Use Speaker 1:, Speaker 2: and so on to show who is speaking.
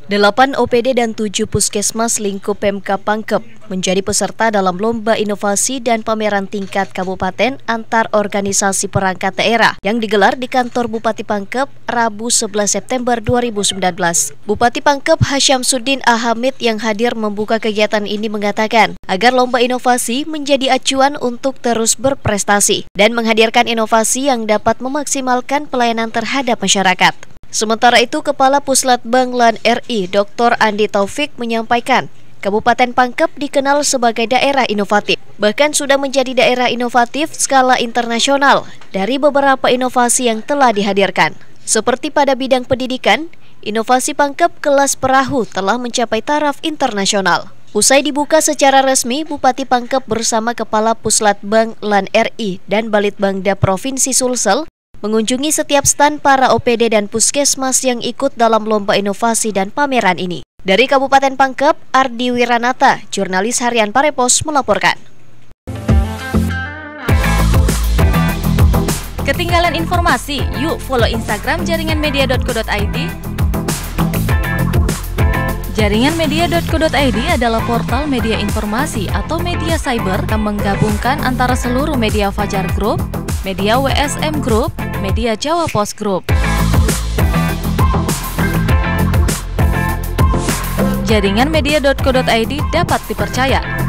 Speaker 1: 8 OPD dan 7 puskesmas lingkup Pemkab Pangkep menjadi peserta dalam Lomba Inovasi dan Pameran Tingkat Kabupaten antar organisasi perangkat daerah yang digelar di kantor Bupati Pangkep Rabu 11 September 2019. Bupati Pangkep Hasyamsuddin Ahamid yang hadir membuka kegiatan ini mengatakan agar Lomba Inovasi menjadi acuan untuk terus berprestasi dan menghadirkan inovasi yang dapat memaksimalkan pelayanan terhadap masyarakat. Sementara itu, Kepala Puslatbang LAN RI Dr. Andi Taufik menyampaikan, Kabupaten Pangkep dikenal sebagai daerah inovatif, bahkan sudah menjadi daerah inovatif skala internasional dari beberapa inovasi yang telah dihadirkan. Seperti pada bidang pendidikan, inovasi Pangkep kelas perahu telah mencapai taraf internasional. Usai dibuka secara resmi, Bupati Pangkep bersama Kepala Puslatbang LAN RI dan Balitbangda Provinsi Sulsel mengunjungi setiap stan para OPD dan puskesmas yang ikut dalam Lomba Inovasi dan Pameran ini. Dari Kabupaten Pangkep, Ardi Wiranata, jurnalis harian Parepos melaporkan.
Speaker 2: Ketinggalan informasi? Yuk follow Instagram jaringanmedia.co.id. Jaringanmedia.co.id adalah portal media informasi atau media cyber yang menggabungkan antara seluruh media Fajar Group, media WSM Group, media Jawa Post Group. Jaringanmedia.co.id dapat dipercaya.